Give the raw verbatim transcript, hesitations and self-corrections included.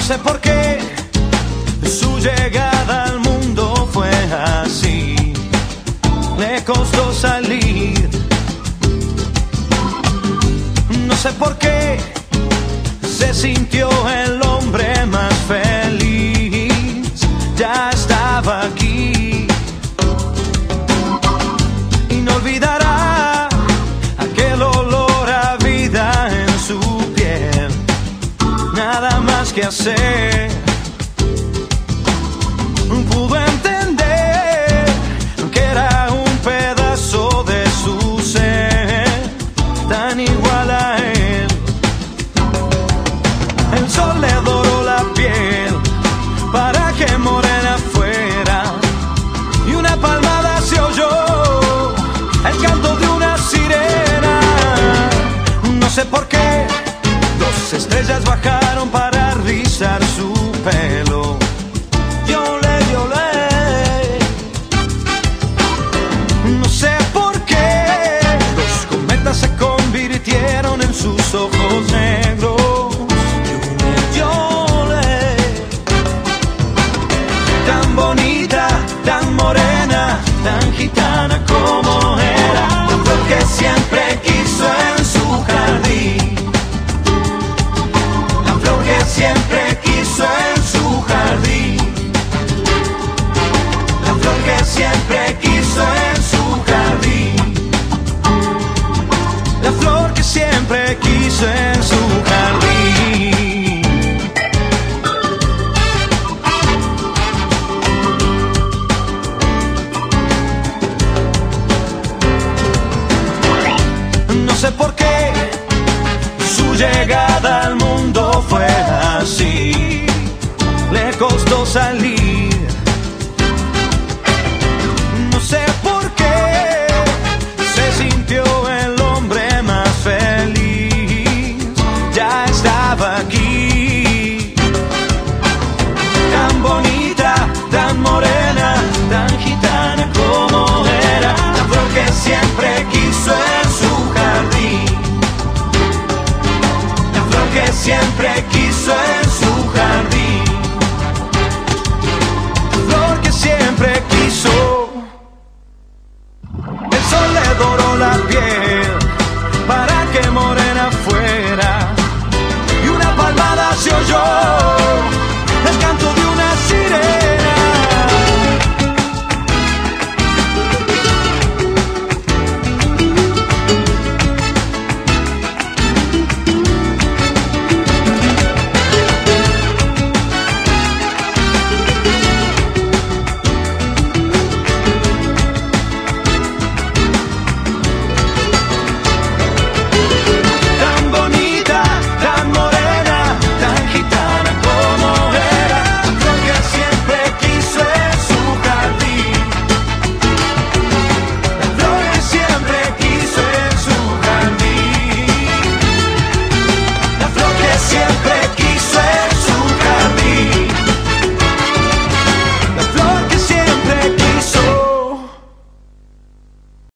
sé por qué su llegada al mundo fue así. Le costó salir. No sé por qué se sintió el hombre más feliz. Ya estaba aquí y no olvidará aquel olor a vida en su piel. Nada más que hacer, pudo entender que era un pedazo de su ser, tan igual a él. El sol le doró la piel para que morena fuera, y una palmada se oyó, el canto de una sirena. No sé por qué dos estrellas bajaron para rizar su pelo. Yole, yole. No sé por qué los cometas se convirtieron en sus ojos negros. Yole, tan bonita, tan morena, tan gitana como era, la flor que siempre quiso en su jardín. La flor que siempre quiso en su jardín. La flor que siempre quiso en su jardín. La flor que siempre quiso en su jardín. No sé por qué su llegada al mundo fue así. Le costó salir.